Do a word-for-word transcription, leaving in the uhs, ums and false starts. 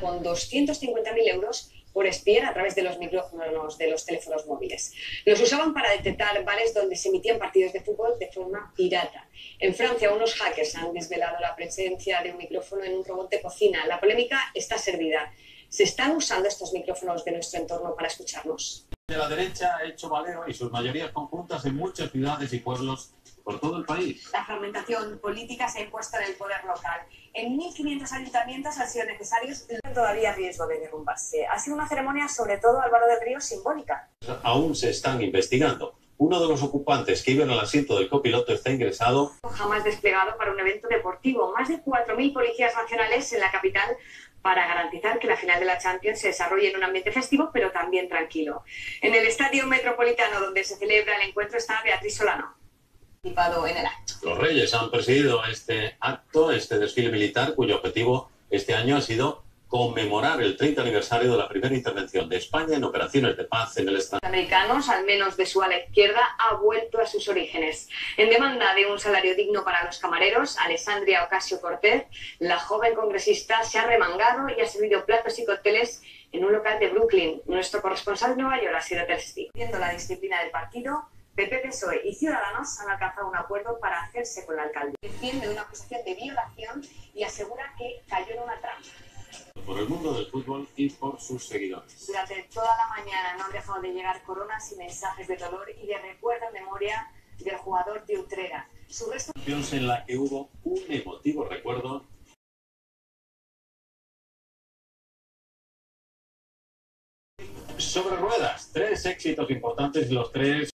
con doscientos cincuenta mil euros por espiar a través de los micrófonos de los teléfonos móviles. Los usaban para detectar bares donde se emitían partidos de fútbol de forma pirata. En Francia, unos hackers han desvelado la presencia de un micrófono en un robot de cocina. La polémica está servida. ¿Se están usando estos micrófonos de nuestro entorno para escucharnos? De la derecha ha hecho valero y sus mayorías conjuntas en muchas ciudades y pueblos por todo el país. La fragmentación política se ha impuesto en el poder local. En mil quinientos ayuntamientos han sido necesarios todavía riesgo de derrumbarse. Ha sido una ceremonia, sobre todo, Álvaro del Río, simbólica. Aún se están investigando. Uno de los ocupantes que iba en el asiento del copiloto está ingresado. Jamás desplegado para un evento deportivo. Más de cuatro mil policías nacionales en la capital para garantizar que la final de la Champions se desarrolle en un ambiente festivo, pero también tranquilo. En el Estadio Metropolitano, donde se celebra el encuentro, está Beatriz Solano. En el acto. Los Reyes han presidido este acto, este desfile militar, cuyo objetivo este año ha sido conmemorar el treinta aniversario de la primera intervención de España en operaciones de paz en el extranjero. Americanos, al menos de su ala izquierda, ha vuelto a sus orígenes. En demanda de un salario digno para los camareros, Alessandria Ocasio-Cortez, la joven congresista, se ha remangado y ha servido platos y cócteles en un local de Brooklyn. Nuestro corresponsal en Nueva York ha sido testigo. Viendo la disciplina del partido, P P, P S O E y Ciudadanos han alcanzado un acuerdo para hacerse con la alcaldía. Defiende una acusación de violación y asegura que cayó en una trampa. Por el mundo del fútbol y por sus seguidores. Durante toda la mañana no han dejado de llegar coronas y mensajes de dolor y de recuerdo en memoria del jugador de Utrera. Su resto... En la que hubo un emotivo recuerdo sobre ruedas. Tres éxitos importantes, los tres